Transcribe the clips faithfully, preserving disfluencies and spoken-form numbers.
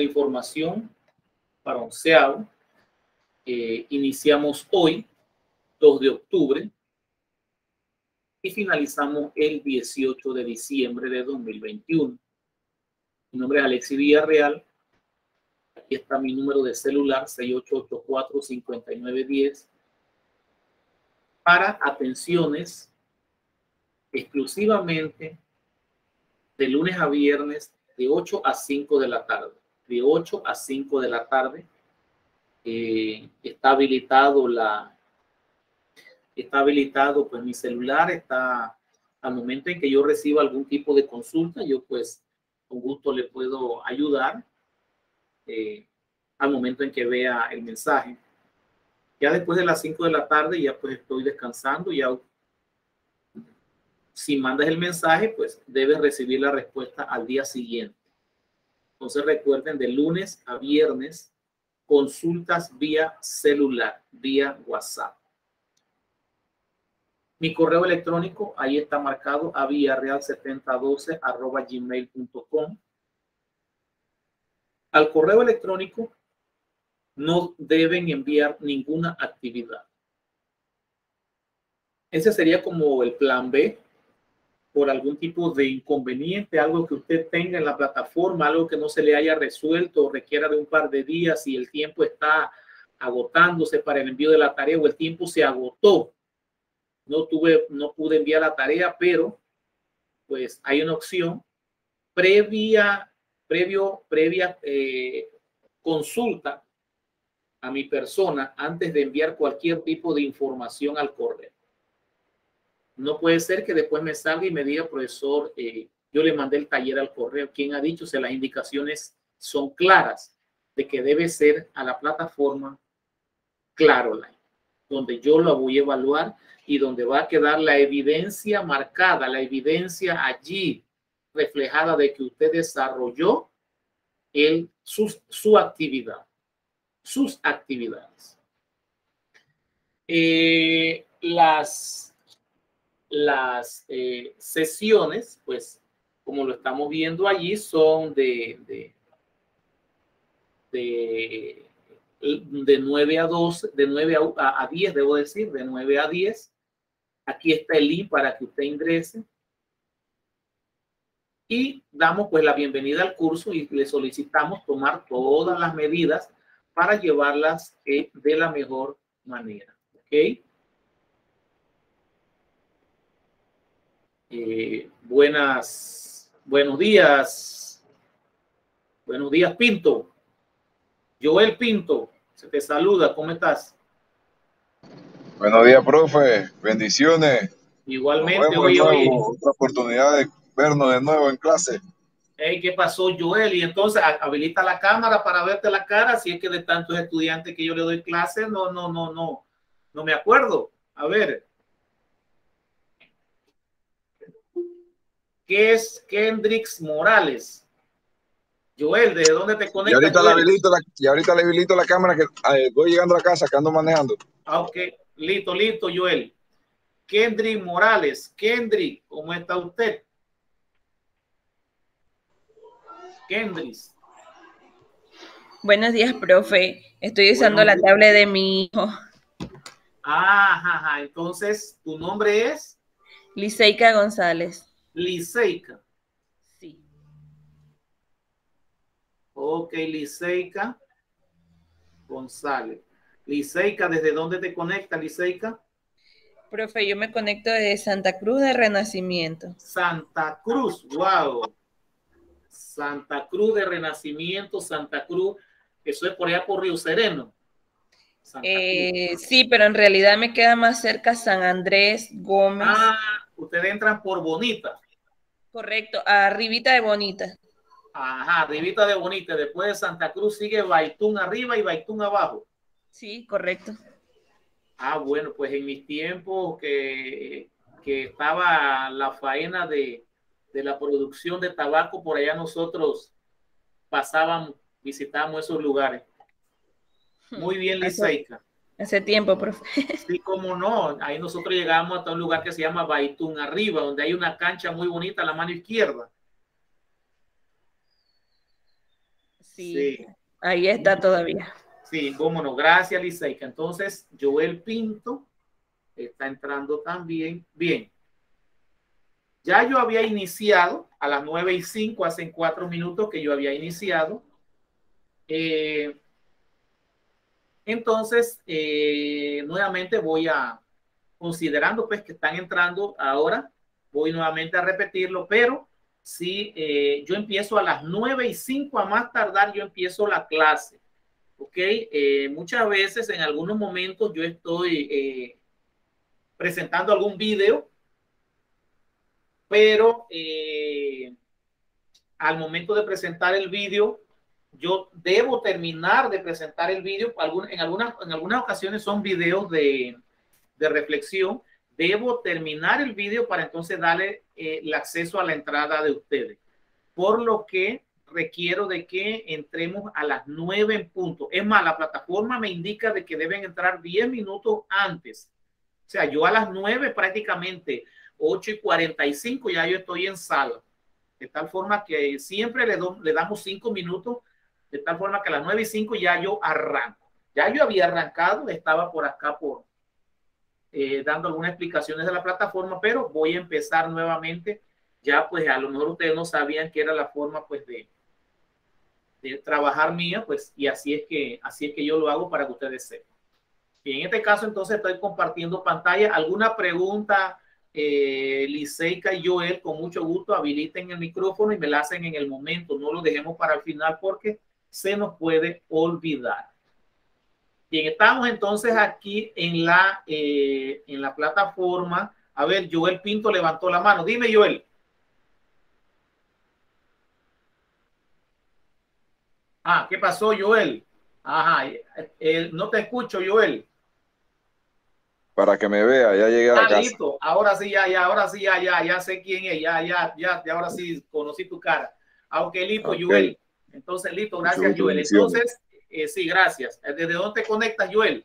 información para onceavo. Eh, iniciamos hoy, dos de octubre, y finalizamos el dieciocho de diciembre de dos mil veintiuno. Mi nombre es Alexis Villarreal. Aquí está mi número de celular, seis ocho ocho cuatro, cinco nueve uno cero, para atenciones exclusivamente de lunes a viernes de ocho a cinco de la tarde. De ocho a cinco de la tarde eh, está habilitado la está habilitado pues mi celular. Está al momento en que yo reciba algún tipo de consulta, yo pues con gusto le puedo ayudar eh, al momento en que vea el mensaje. Ya después de las cinco de la tarde ya pues estoy descansando. Ya si mandas el mensaje, pues debes recibir la respuesta al día siguiente. Entonces recuerden, de lunes a viernes, consultas vía celular, vía WhatsApp. Mi correo electrónico, ahí está marcado, a villarreal setenta doce arroba gmail punto com. Al correo electrónico no deben enviar ninguna actividad. Ese sería como el plan B, por algún tipo de inconveniente, algo que usted tenga en la plataforma, algo que no se le haya resuelto o requiera de un par de días y el tiempo está agotándose para el envío de la tarea, o el tiempo se agotó. No tuve, no pude enviar la tarea, pero pues hay una opción previa, previo, previa eh, consulta a mi persona antes de enviar cualquier tipo de información al correo. No puede ser que después me salga y me diga, profesor, eh, yo le mandé el taller al correo. ¿Quién ha dicho? Si las indicaciones son claras de que debe ser a la plataforma Claroline, donde yo la voy a evaluar y donde va a quedar la evidencia marcada, la evidencia allí reflejada de que usted desarrolló el, su, su actividad, sus actividades. Eh, las Las eh, sesiones, pues, como lo estamos viendo allí, son de, de, de, de nueve a doce, de nueve a, a diez, debo decir, de nueve a diez. Aquí está el link para que usted ingrese. Y damos pues la bienvenida al curso y le solicitamos tomar todas las medidas para llevarlas eh, de la mejor manera. ¿Ok? Eh, buenas, buenos días. Buenos días, Pinto. Joel Pinto, se te saluda. ¿Cómo estás? Buenos días, profe. Bendiciones. Igualmente, Nos vemos de oye, nuevo. oye. Otra oportunidad de vernos de nuevo en clase. Hey, ¿qué pasó, Joel? Y entonces habilita la cámara para verte la cara. Si es que de tantos estudiantes que yo le doy clases, no, no, no, no, no me acuerdo. A ver. ¿Qué es Kendrix Morales? Joel, ¿de dónde te Y conectas, ahorita, le Joel? habilito la, y ahorita le habilito la cámara que eh, voy llegando a la casa, que ando manejando. Ah, ok, listo, listo, Joel. Kendrick Morales. Kendrick, ¿cómo está usted? Kendrick. Buenos días, profe. Estoy usando Buenos la días. tablet de mi hijo. Ah, ajá, ajá. Entonces, ¿tu nombre es? Liceika González. Liceika. Sí. Ok, Liceika González. Liceika, ¿desde dónde te conecta, Liceika? Profe, yo me conecto desde Santa Cruz de Renacimiento. Santa Cruz, wow. Santa Cruz de Renacimiento, Santa Cruz. Eso es por allá por Río Sereno. Santa Eh, sí, pero en realidad me queda más cerca San Andrés, Gómez. Ah, ustedes entran por Bonita. Correcto, arribita de Bonita. Ajá, arribita de Bonita. Después de Santa Cruz sigue Baitún arriba y Baitún abajo. Sí, correcto. Ah, bueno, pues en mis tiempos que, que estaba la faena de, de la producción de tabaco, por allá nosotros pasábamos, visitábamos esos lugares. Muy bien, Liceika. Hace tiempo, profe. Sí, cómo no. Ahí nosotros llegamos hasta un lugar que se llama Baitún arriba, donde hay una cancha muy bonita a la mano izquierda. Sí, Sí, Sí. ahí está todavía. Sí, cómo no. Gracias, Liceika. Entonces, Joel Pinto está entrando también. Bien. Ya yo había iniciado a las nueve y cinco, hace cuatro minutos que yo había iniciado. Eh, entonces, eh, nuevamente voy a, considerando pues que están entrando ahora, voy nuevamente a repetirlo, pero si eh, yo empiezo a las nueve y cinco a más tardar, yo empiezo la clase. Ok, eh, muchas veces en algunos momentos yo estoy eh, presentando algún video, pero eh, al momento de presentar el video, yo debo terminar de presentar el video. En algunas, en algunas ocasiones son videos de, de reflexión. Debo terminar el video para entonces darle eh, el acceso a la entrada de ustedes. Por lo que requiero de que entremos a las nueve en punto. Es más, la plataforma me indica de que deben entrar diez minutos antes. O sea, yo a las nueve prácticamente ocho y cuarenta y cinco ya yo estoy en sala. De tal forma que siempre le, do, le damos cinco minutos, de tal forma que a las nueve y cinco ya yo arranco. Ya yo había arrancado, estaba por acá por eh, dando algunas explicaciones de la plataforma, pero voy a empezar nuevamente. Ya pues a lo mejor ustedes no sabían que era la forma pues de, de trabajar mía, pues y así es que así es que yo lo hago para que ustedes sepan. Y en este caso entonces estoy compartiendo pantalla. ¿Alguna pregunta? Eh, Liceika y Joel, con mucho gusto habiliten el micrófono y me la hacen en el momento, no lo dejemos para el final porque se nos puede olvidar. Bien, estamos entonces aquí en la, eh, en la plataforma. A ver, Joel Pinto levantó la mano. Dime, Joel. Ah, ¿qué pasó, Joel? Ajá, eh, no te escucho, Joel. Para que me vea, ya llegué a la ah, casa. Listo, ahora sí, ya, ya, ahora sí, ya, ya, ya sé quién es, ya, ya, ya, ya, ahora sí conocí tu cara. Aunque listo, okay. Joel. Entonces, listo, gracias, Joel. Entonces, eh, sí, gracias. ¿Desde dónde te conectas, Joel?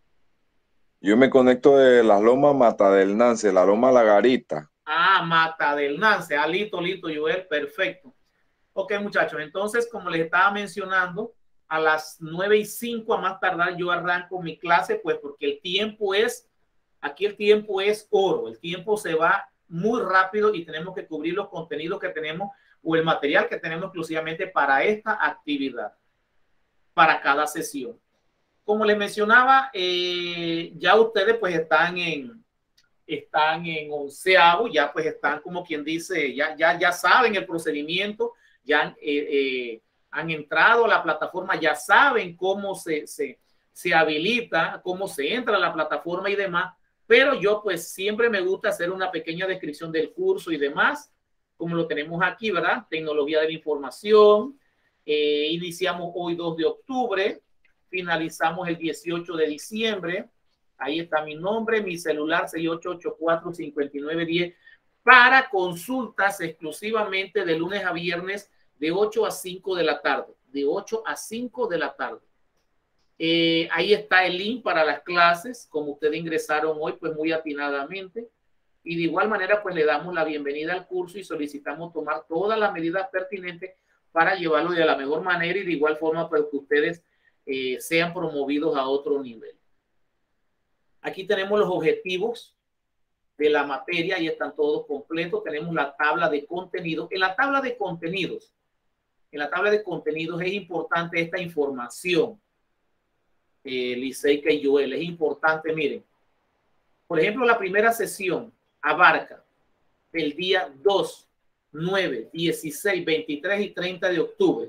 Yo me conecto de las Lomas Mata del Nance, la Loma La Garita. Ah, Mata del Nance. Ah, listo, listo, Joel, perfecto. Ok, muchachos, entonces, como les estaba mencionando, a las nueve y cinco a más tardar yo arranco mi clase, pues porque el tiempo es, aquí el tiempo es oro, el tiempo se va muy rápido y tenemos que cubrir los contenidos que tenemos o el material que tenemos exclusivamente para esta actividad, para cada sesión. Como les mencionaba, eh, ya ustedes pues están en, están en onceavo, ya pues están como quien dice, ya, ya, ya saben el procedimiento, ya eh, eh, han entrado a la plataforma, ya saben cómo se, se, se habilita, cómo se entra a la plataforma y demás, pero yo pues siempre me gusta hacer una pequeña descripción del curso y demás, como lo tenemos aquí, ¿verdad? Tecnología de la información, eh, iniciamos hoy dos de octubre, finalizamos el dieciocho de diciembre, ahí está mi nombre, mi celular seis ocho ocho cuatro, cinco nueve uno cero para consultas exclusivamente de lunes a viernes de ocho a cinco de la tarde, de ocho a cinco de la tarde. Eh, ahí está el link para las clases, como ustedes ingresaron hoy, pues muy atinadamente. Y de igual manera, pues le damos la bienvenida al curso y solicitamos tomar todas las medidas pertinentes para llevarlo de la mejor manera y de igual forma para que ustedes eh, sean promovidos a otro nivel. Aquí tenemos los objetivos de la materia y están todos completos. Tenemos la tabla de contenidos. En la tabla de contenidos, en la tabla de contenidos es importante esta información. Eh, Liceika y Joel, es importante, miren. Por ejemplo, la primera sesión abarca el día dos, nueve, dieciséis, veintitrés y treinta de octubre.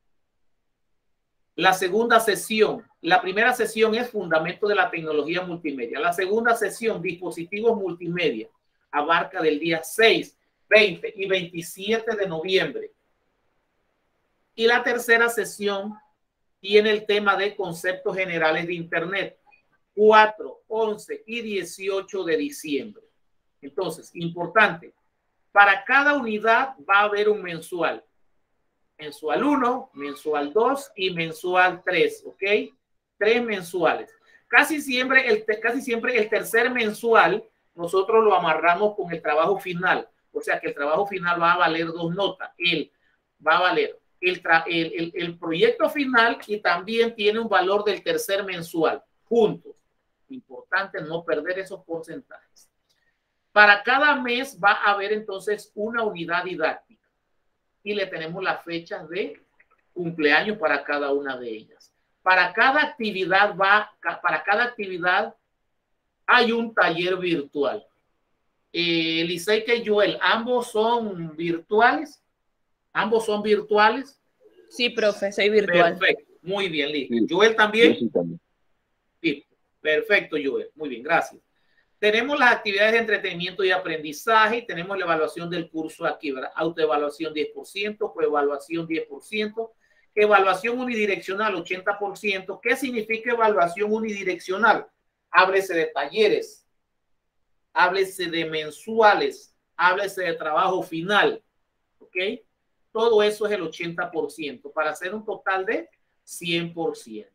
La segunda sesión, la primera sesión es Fundamento de la Tecnología Multimedia. La segunda sesión, Dispositivos Multimedia, abarca del día seis, veinte y veintisiete de noviembre. Y la tercera sesión tiene el tema de Conceptos Generales de Internet, cuatro, once y dieciocho de diciembre. Entonces, importante, para cada unidad va a haber un mensual. Mensual uno, mensual dos y mensual tres, ¿ok? Tres mensuales. Casi siempre, el, casi siempre el tercer mensual nosotros lo amarramos con el trabajo final. O sea que el trabajo final va a valer dos notas. Él va a valer el, el, el, el proyecto final y también tiene un valor del tercer mensual, juntos. Importante no perder esos porcentajes. Para cada mes va a haber entonces una unidad didáctica y le tenemos las fechas de cumpleaños para cada una de ellas. Para cada actividad va, para cada actividad hay un taller virtual. Eh, Liceika y Joel, ¿ambos son virtuales? ¿Ambos son virtuales? Sí, profe, soy virtual. Perfecto, muy bien, listo. Sí. ¿Joel también? Sí, también. Listo. Perfecto, Joel. Muy bien, gracias. Tenemos las actividades de entretenimiento y aprendizaje y tenemos la evaluación del curso aquí, ¿verdad? Autoevaluación diez por ciento, coevaluación diez por ciento, evaluación unidireccional ochenta por ciento. ¿Qué significa evaluación unidireccional? Háblese de talleres, háblese de mensuales, háblese de trabajo final, ¿ok? Todo eso es el ochenta por ciento para hacer un total de cien por ciento.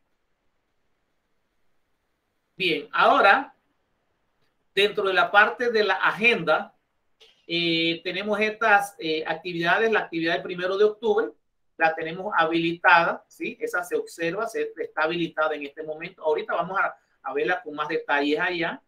Bien, ahora, dentro de la parte de la agenda, eh, tenemos estas eh, actividades. La actividad del primero de octubre la tenemos habilitada, ¿sí? Esa se observa, se, está habilitada en este momento. Ahorita vamos a, a verla con más detalles allá.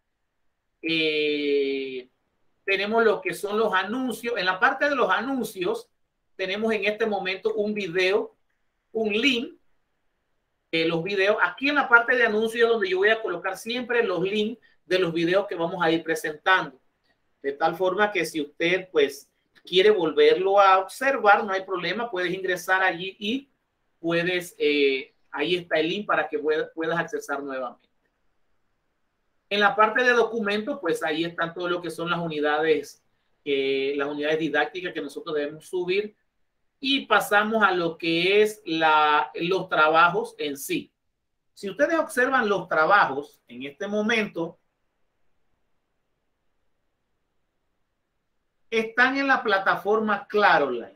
Eh, tenemos lo que son los anuncios. En la parte de los anuncios, tenemos en este momento un video, un link. Eh, los videos, aquí en la parte de anuncios donde yo voy a colocar siempre los links de los videos que vamos a ir presentando. De tal forma que si usted pues quiere volverlo a observar, no hay problema, puedes ingresar allí y puedes, eh, ahí está el link para que puedas, puedas accesar nuevamente. En la parte de documentos, pues ahí están todo lo que son las unidades, eh, las unidades didácticas que nosotros debemos subir. Y pasamos a lo que es la, los trabajos en sí. Si ustedes observan los trabajos en este momento, están en la plataforma Claroline.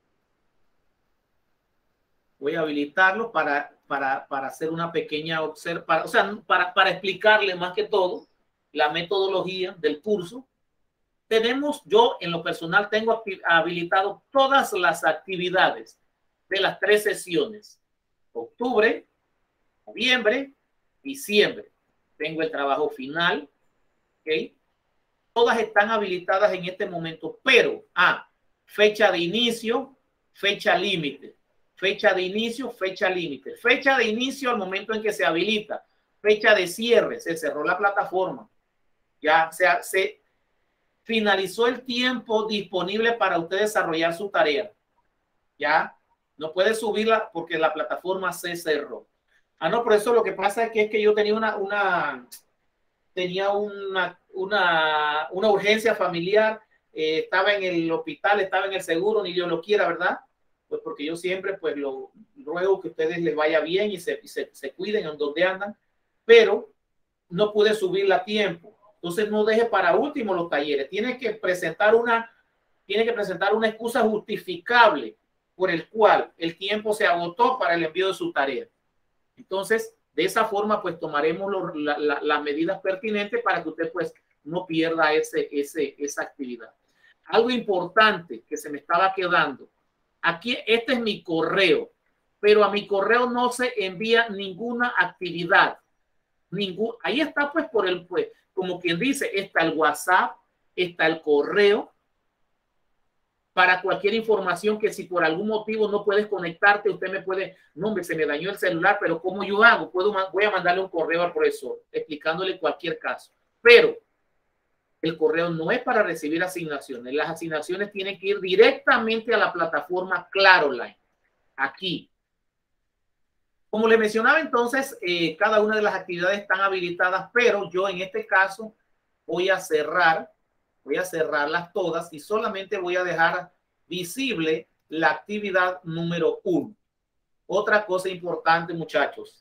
Voy a habilitarlo para, para, para hacer una pequeña observación, o sea, para, para explicarle más que todo la metodología del curso. Tenemos, yo en lo personal tengo habilitado todas las actividades de las tres sesiones. Octubre, noviembre, diciembre. Tengo el trabajo final. ¿Ok? Todas están habilitadas en este momento, pero, ah, fecha de inicio, fecha límite. Fecha de inicio, fecha límite. Fecha de inicio al momento en que se habilita. Fecha de cierre, se cerró la plataforma. Ya se, se finalizó el tiempo disponible para usted desarrollar su tarea. Ya no puede subirla porque la plataforma se cerró. Ah, no, por eso lo que pasa es que es que yo tenía una, una tenía una, una, una urgencia familiar, eh, estaba en el hospital, estaba en el seguro, ni yo lo quiera, ¿verdad? Pues porque yo siempre pues lo ruego que a ustedes les vaya bien y se, se, se cuiden en donde andan, pero no pude subirla a tiempo. Entonces no deje para último los talleres. Tiene que presentar una, tiene que presentar una excusa justificable por el cual el tiempo se agotó para el envío de su tarea. Entonces, de esa forma, pues tomaremos lo, la, la, las medidas pertinentes para que usted pues no pierda ese, ese, esa actividad. Algo importante que se me estaba quedando. Aquí, este es mi correo, pero a mi correo no se envía ninguna actividad. Ningún, ahí está pues por el, pues, como quien dice, está el WhatsApp, está el correo, para cualquier información que si por algún motivo no puedes conectarte, usted me puede, no, hombre, se me dañó el celular, pero ¿cómo yo hago? Puedo, voy a mandarle un correo al profesor explicándole cualquier caso. Pero el correo no es para recibir asignaciones. Las asignaciones tienen que ir directamente a la plataforma Claroline, aquí. Como le mencionaba entonces, eh, cada una de las actividades están habilitadas, pero yo en este caso voy a cerrar, voy a cerrarlas todas y solamente voy a dejar visible la actividad número uno. Otra cosa importante, muchachos,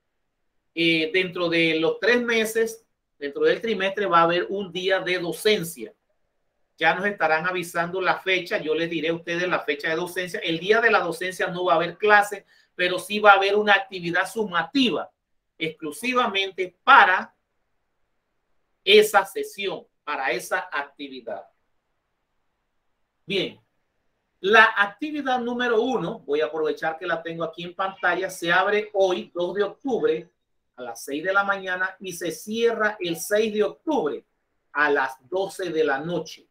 eh, dentro de los tres meses, dentro del trimestre va a haber un día de docencia. Ya nos estarán avisando la fecha, yo les diré a ustedes la fecha de docencia. El día de la docencia no va a haber clase, pero sí va a haber una actividad sumativa exclusivamente para esa sesión, para esa actividad. Bien, La actividad número uno, voy a aprovechar que la tengo aquí en pantalla, se abre hoy, dos de octubre, a las seis de la mañana y se cierra el seis de octubre a las doce de la noche.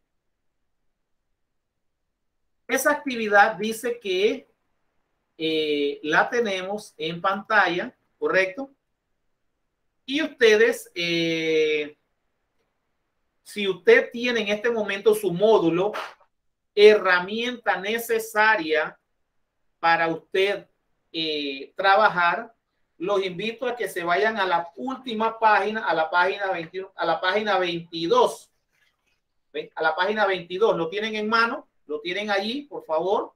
Esa actividad dice que eh, la tenemos en pantalla, ¿correcto? Y ustedes, eh, si usted tiene en este momento su módulo, herramienta necesaria para usted eh, trabajar, los invito a que se vayan a la última página, a la página veintiuno, a la página veintidós. ¿Ven? A la página veintidós. ¿Lo tienen en mano? ¿Lo tienen allí, por favor?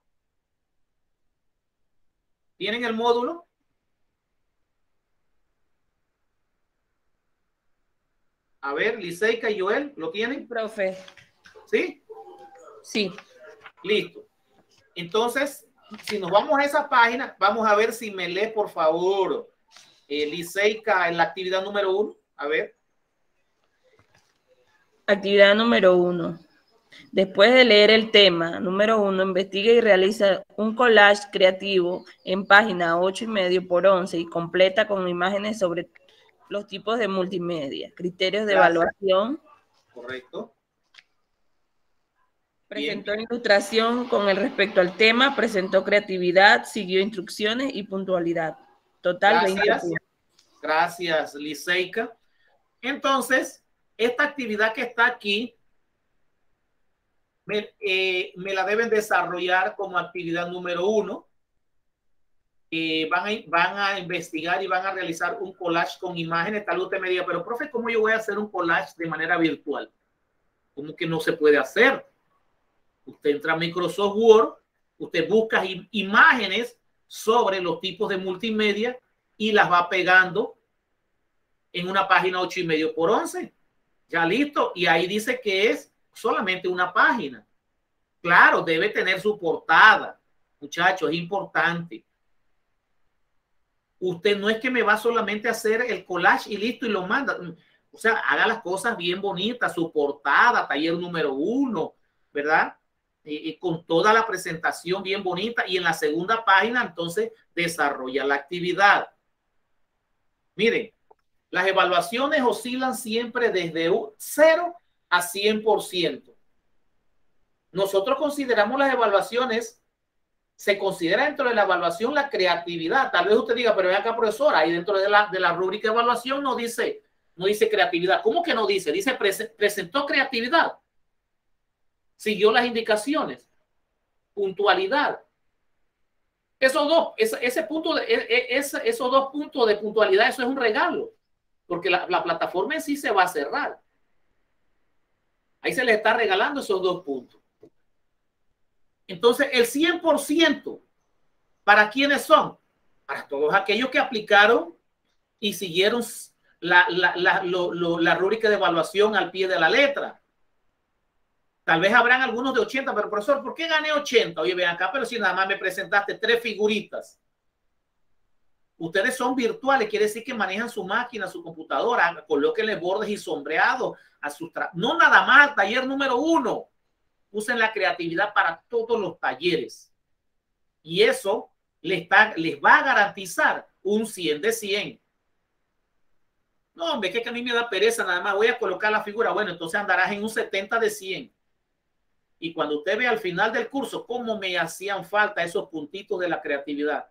¿Tienen el módulo? A ver, Liceika y Joel, ¿lo tienen? Profe. ¿Sí? Sí. Listo. Entonces, si nos vamos a esa página, vamos a ver si me lee, por favor, eh, Liceika, en la actividad número uno. A ver. Actividad número uno. Después de leer el tema, número uno, investiga y realiza un collage creativo en página ocho y medio por once y completa con imágenes sobre los tipos de multimedia, criterios de Gracias. evaluación. Correcto. Presentó Bien. ilustración con el respecto al tema, presentó creatividad, siguió instrucciones y puntualidad. Total, veinte puntos. Gracias, Liceika. Entonces, esta actividad que está aquí, me, eh, me la deben desarrollar como actividad número uno. Eh, van, a, van a investigar y van a realizar un collage con imágenes. Tal vez usted me diga, pero profe, ¿cómo yo voy a hacer un collage de manera virtual? ¿Cómo que no se puede hacer? Usted entra a Microsoft Word, usted busca imágenes sobre los tipos de multimedia y las va pegando en una página ocho y medio por once. Ya listo. Y ahí dice que es solamente una página. Claro, debe tener su portada. Muchachos, es importante. Usted no es que me va solamente a hacer el collage y listo y lo manda. O sea, haga las cosas bien bonitas, su portada, taller número uno, ¿verdad? Y, y con toda la presentación bien bonita. Y en la segunda página, entonces, desarrolla la actividad. Miren, las evaluaciones oscilan siempre desde cero a cien por ciento. Nosotros consideramos las evaluaciones, se considera dentro de la evaluación la creatividad. Tal vez usted diga, pero ven acá, profesora, ahí dentro de la, de la rúbrica de evaluación no dice, no dice creatividad. ¿Cómo que no dice? Dice presentó creatividad. Siguió las indicaciones. Puntualidad. Esos dos, ese, ese punto de, ese, esos dos puntos de puntualidad, eso es un regalo. Porque la, la plataforma en sí se va a cerrar. Ahí se le está regalando esos dos puntos. Entonces, el cien por ciento, ¿para quiénes son? Para todos aquellos que aplicaron y siguieron la, la, la, lo, lo, la rúbrica de evaluación al pie de la letra. Tal vez habrán algunos de ochenta, pero profesor, ¿por qué gané ochenta? Oye, ven acá, pero si nada más me presentaste tres figuritas. Ustedes son virtuales, quiere decir que manejan su máquina, su computadora, colóquenle bordes y sombreados a sus no nada más al taller número uno. Usen la creatividad para todos los talleres. Y eso les, está, les va a garantizar un cien de cien. No, hombre, que a mí me da pereza, nada más voy a colocar la figura. Bueno, entonces andarás en un setenta de cien. Y cuando usted ve al final del curso cómo me hacían falta esos puntitos de la creatividad.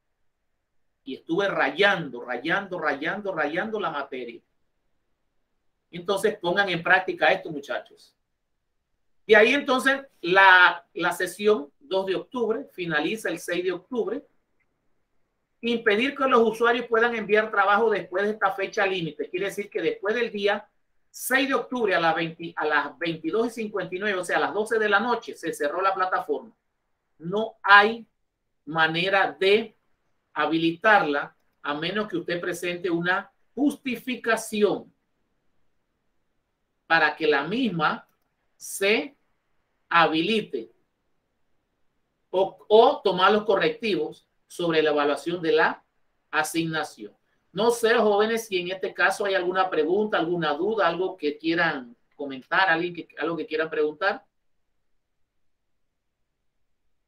Y estuve rayando, rayando, rayando, rayando la materia. Entonces pongan en práctica esto, muchachos. Y ahí entonces la, la sesión dos de octubre finaliza el seis de octubre. Impedir que los usuarios puedan enviar trabajo después de esta fecha límite. Quiere decir que después del día seis de octubre a las, veinte, a las veintidós y cincuenta y nueve, o sea, a las doce de la noche, se cerró la plataforma. No hay manera de habilitarla a menos que usted presente una justificación para que la misma se habilite o, o tomar los correctivos sobre la evaluación de la asignación. No sé, jóvenes, si en este caso hay alguna pregunta, alguna duda, algo que quieran comentar, alguien que, algo que quieran preguntar.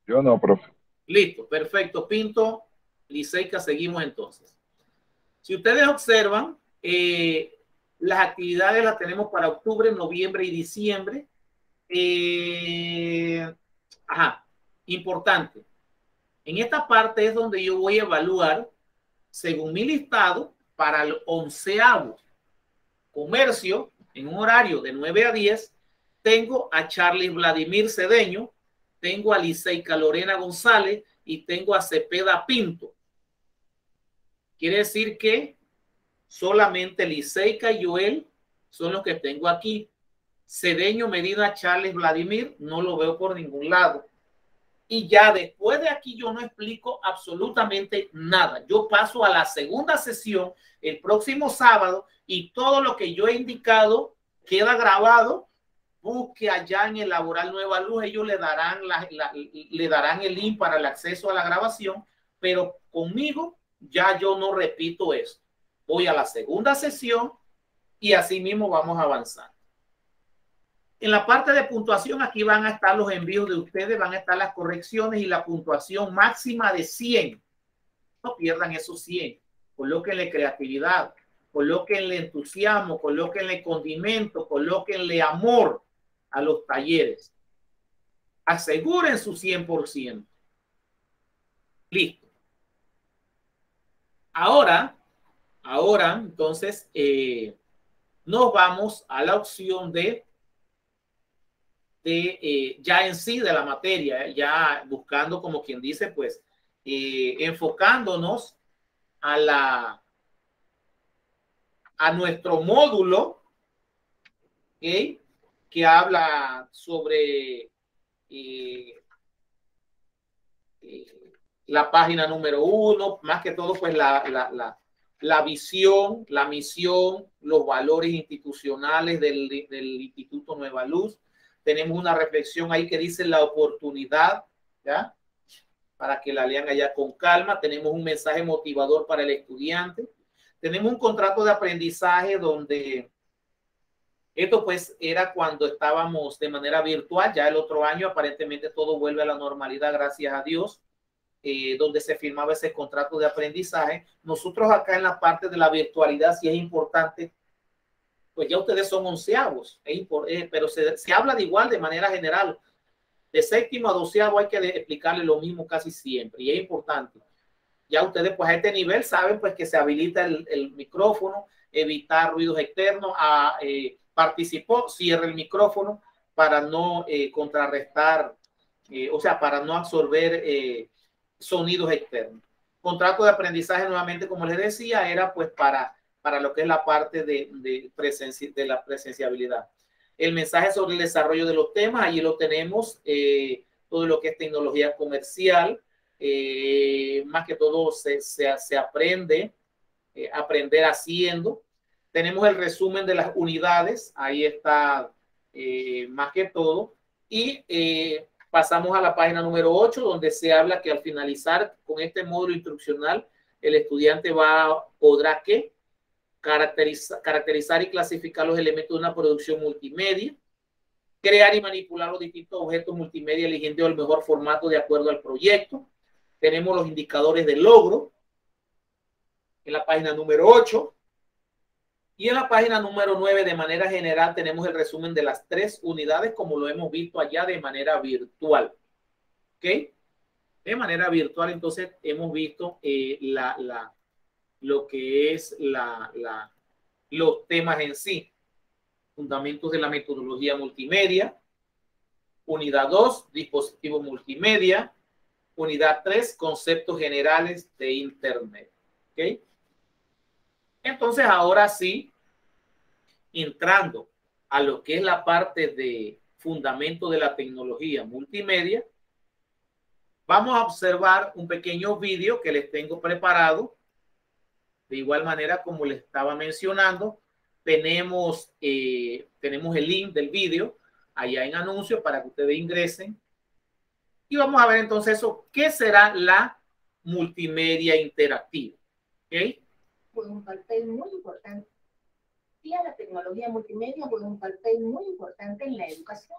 Yo no, profe. Listo, perfecto. Pinto, Liseica, seguimos entonces. Si ustedes observan, eh, las actividades las tenemos para octubre, noviembre y diciembre. Eh, ajá, importante. En esta parte es donde yo voy a evaluar, según mi listado, para el onceavo comercio, en un horario de nueve a diez, tengo a Charlie Vladimir Cedeño, tengo a Liseica Lorena González y tengo a Cepeda Pinto. Quiere decir que solamente Liseica y Joel son los que tengo aquí. Cedeño, Medina, Charles, Vladimir, no lo veo por ningún lado. Y ya después de aquí yo no explico absolutamente nada. Yo paso a la segunda sesión el próximo sábado y todo lo que yo he indicado queda grabado. Busque allá en el Laboral Nueva Luz, ellos le darán, la, la, le darán el link para el acceso a la grabación, pero conmigo ya yo no repito eso. Voy a la segunda sesión y así mismo vamos a avanzar. En la parte de puntuación, aquí van a estar los envíos de ustedes, van a estar las correcciones y la puntuación máxima de cien. No pierdan esos cien. Colóquenle creatividad, colóquenle entusiasmo, colóquenle condimento, colóquenle amor a los talleres. Aseguren su cien por ciento. Listo. Ahora, ahora, entonces, eh, nos vamos a la opción de De, eh, ya en sí de la materia, eh, ya buscando, como quien dice, pues eh, enfocándonos a la a nuestro módulo, ¿okay? Que habla sobre eh, eh, la página número uno, más que todo pues la, la, la, la visión, la misión, los valores institucionales del, del Instituto Nueva Luz. Tenemos una reflexión ahí que dice la oportunidad, ¿ya? Para que la lean allá con calma. Tenemos un mensaje motivador para el estudiante. Tenemos un contrato de aprendizaje donde esto pues era cuando estábamos de manera virtual. Ya el otro año aparentemente todo vuelve a la normalidad, gracias a Dios, eh, donde se firmaba ese contrato de aprendizaje. Nosotros acá en la parte de la virtualidad sí es importante, pues ya ustedes son onceavos, eh, pero se, se habla de igual de manera general. De séptimo a doceavo hay que explicarle lo mismo casi siempre y es importante. Ya ustedes pues a este nivel saben pues que se habilita el, el micrófono, evitar ruidos externos, a, eh, participó, cierra el micrófono para no eh, contrarrestar, eh, o sea, para no absorber eh, sonidos externos. Contrato de aprendizaje nuevamente, como les decía, era pues para para lo que es la parte de, de, presencia, de la presenciabilidad. El mensaje sobre el desarrollo de los temas, allí lo tenemos, eh, todo lo que es tecnología comercial, eh, más que todo se, se, se aprende, eh, aprender haciendo. Tenemos el resumen de las unidades, ahí está eh, más que todo, y eh, pasamos a la página número ocho, donde se habla que al finalizar con este módulo instruccional, el estudiante va, podrá ¿qué? Caracterizar, caracterizar y clasificar los elementos de una producción multimedia, crear y manipular los distintos objetos multimedia eligiendo el mejor formato de acuerdo al proyecto. Tenemos los indicadores de logro en la página número ocho y en la página número nueve de manera general tenemos el resumen de las tres unidades como lo hemos visto allá de manera virtual. ¿Ok? De manera virtual entonces hemos visto eh, la, la lo que es la, la, los temas en sí. Fundamentos de la metodología multimedia. Unidad dos, dispositivos multimedia. Unidad tres, conceptos generales de Internet. ¿Ok? Entonces, ahora sí, entrando a lo que es la parte de fundamento de la tecnología multimedia, vamos a observar un pequeño vídeo que les tengo preparado. De igual manera, como les estaba mencionando, tenemos, eh, tenemos el link del vídeo allá en anuncios para que ustedes ingresen. Y vamos a ver entonces eso, ¿qué será la multimedia interactiva? ¿Okay? Juega un papel muy importante. Y la tecnología multimedia juega un papel muy importante en la educación.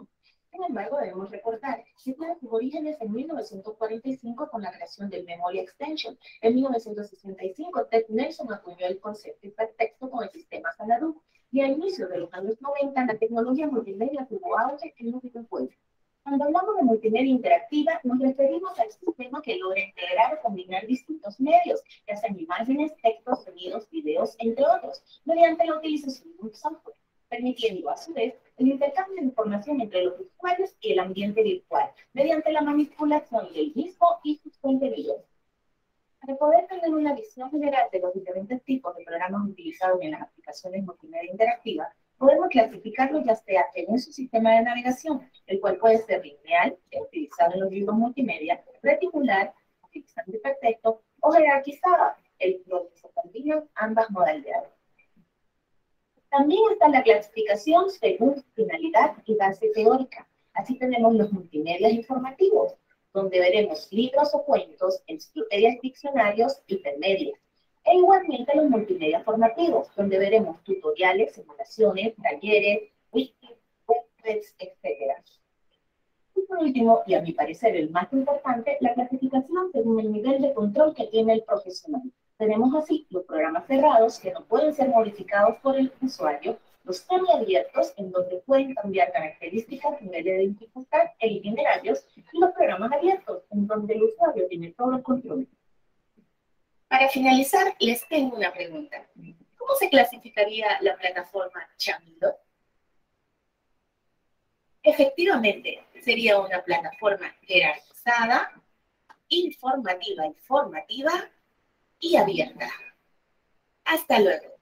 Sin embargo, debemos recordar que tiene sus orígenes en mil novecientos cuarenta y cinco con la creación del Memory Extension. En mil novecientos sesenta y cinco, Ted Nelson acuñó el concepto hipertexto con el sistema Xanadu. Y a inicios de los años noventa, la tecnología multimedia tuvo auge en los videojuegos. Cuando hablamos de multimedia interactiva, nos referimos al sistema que logra integrar o combinar distintos medios, ya sean imágenes, textos, sonidos, videos, entre otros, mediante la utilización de un software, permitiendo a su vez el intercambio de información entre los usuarios y el ambiente virtual, mediante la manipulación del mismo y sus contenidos. Para poder tener una visión general de los diferentes tipos de programas utilizados en las aplicaciones multimedia interactivas, podemos clasificarlos ya sea en su sistema de navegación, el cual puede ser lineal, utilizado en los libros multimedia, reticular, utilizando hipertexto, o jerarquizada, el donde se combinan ambas modalidades. También está la clasificación según finalidad y base teórica. Así tenemos los multimedias informativos, donde veremos libros o cuentos, enciclopedias, diccionarios, hipermedias. E igualmente los multimedia formativos, donde veremos tutoriales, simulaciones, talleres, wikis, websites, etcétera. Y por último, y a mi parecer el más importante, la clasificación según el nivel de control que tiene el profesional. Tenemos así los programas cerrados que no pueden ser modificados por el usuario, los semiabiertos en donde pueden cambiar características, niveles de dificultad e itinerarios, y los programas abiertos en donde el usuario tiene todo el control. Para finalizar, les tengo una pregunta. ¿Cómo se clasificaría la plataforma Chamilo? Efectivamente, sería una plataforma jerarquizada, informativa y formativa y abierta. Hasta luego.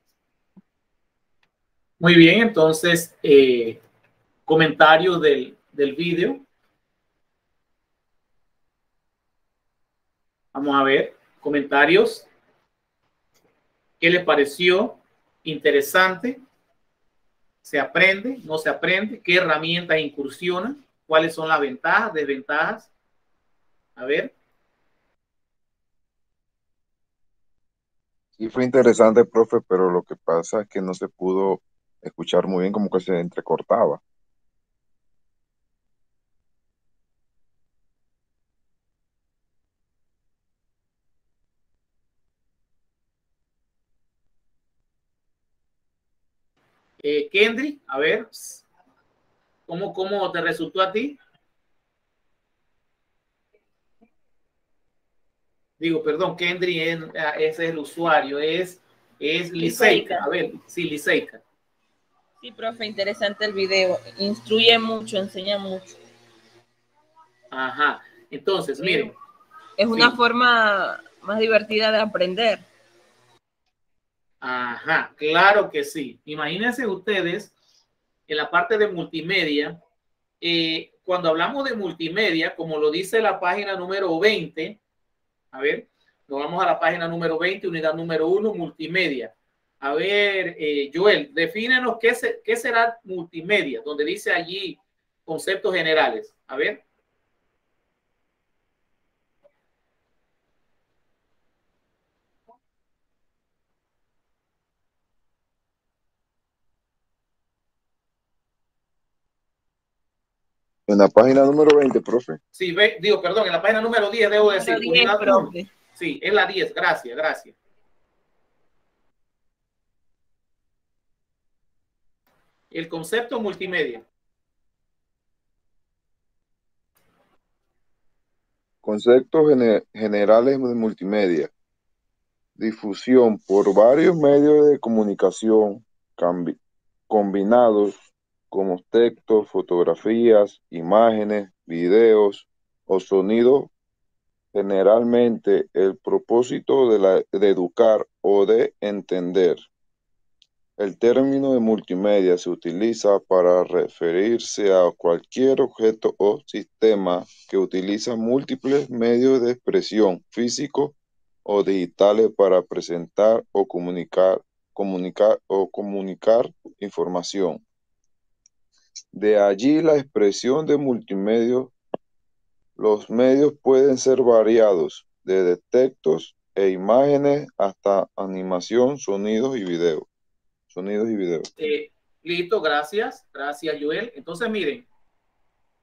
Muy bien, entonces, eh, comentarios del, del vídeo. Vamos a ver, comentarios. ¿Qué les pareció? Interesante. ¿Se aprende? ¿No se aprende? ¿Qué herramientas incursionan? ¿Cuáles son las ventajas, desventajas? A ver. Sí, fue interesante, profe, pero lo que pasa es que no se pudo escuchar muy bien, como que se entrecortaba. Eh, Kendry, a ver, ¿cómo, ¿cómo te resultó a ti? Digo, perdón, Kendry es, es el usuario, es, es Liceika. A ver, sí, Liceika. Sí, profe, interesante el video. Instruye mucho, enseña mucho. Ajá. Entonces, miren. Es una sí. forma más divertida de aprender. Ajá, claro que sí. Imagínense ustedes, en la parte de multimedia, eh, cuando hablamos de multimedia, como lo dice la página número veinte, a ver, nos vamos a la página número veinte, unidad número uno, multimedia. A ver, eh, Joel, defínenos qué, se, qué será multimedia, donde dice allí conceptos generales. A ver. En la página número veinte, profe. Sí, ve, digo, perdón, en la página número diez debo decir. diez, unidad profe. uno. Sí, es la diez, gracias, gracias. El concepto multimedia. Conceptos gener generales de multimedia. Difusión por varios medios de comunicación combinados como textos, fotografías, imágenes, videos o sonido. Generalmente el propósito de, la, de educar o de entender. El término de multimedia se utiliza para referirse a cualquier objeto o sistema que utiliza múltiples medios de expresión físicos o digitales para presentar o comunicar, comunicar o comunicar información. De allí la expresión de multimedia. Los medios pueden ser variados, desde textos e imágenes hasta animación, sonidos y videos. Sonidos y videos. Eh, listo, gracias. Gracias, Joel. Entonces, miren,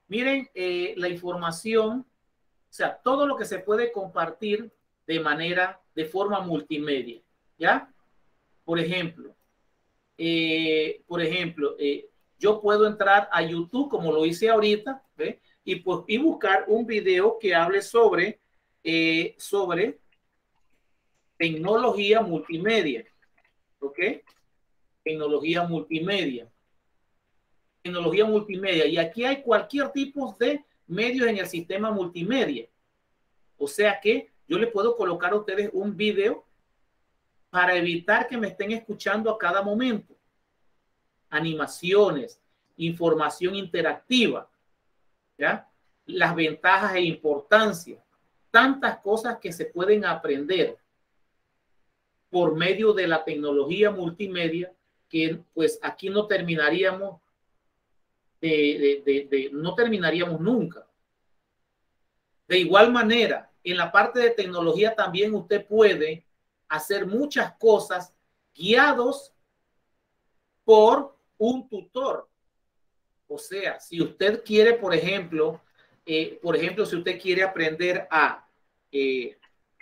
Miren, eh, la información, o sea, todo lo que se puede compartir de manera, de forma multimedia, ¿ya? Por ejemplo, eh, por ejemplo, eh, yo puedo entrar a YouTube, como lo hice ahorita, ¿ve? Y, pues, y buscar un video que hable sobre, eh, sobre tecnología multimedia, ¿ok? Tecnología multimedia. Tecnología multimedia. Y aquí hay cualquier tipo de medios en el sistema multimedia. O sea que yo le puedo colocar a ustedes un video para evitar que me estén escuchando a cada momento. Animaciones, información interactiva, ¿ya? Las ventajas e importancia. Tantas cosas que se pueden aprender por medio de la tecnología multimedia que pues aquí no terminaríamos de, de, de, de no terminaríamos nunca. De igual manera, en la parte de tecnología también usted puede hacer muchas cosas guiados por un tutor. O sea, si usted quiere, por ejemplo, eh, por ejemplo, si usted quiere aprender a, eh,